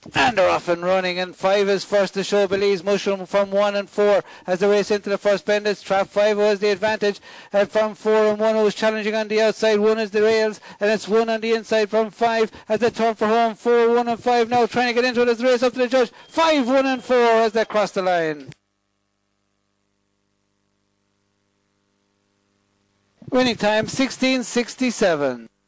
And they're off and running, and 5 is first to show BILLEEZMUSHROOM from 1 and 4 as they race into the first bend. It's Trap 5 who has the advantage from 4 and 1 who is challenging on the outside. 1 is the rails, and it's 1 on the inside from 5 as they turn for home. 4, 1 and 5 now trying to get into it as the race up to the judge. 5, 1 and 4 as they cross the line. Winning time 16:67.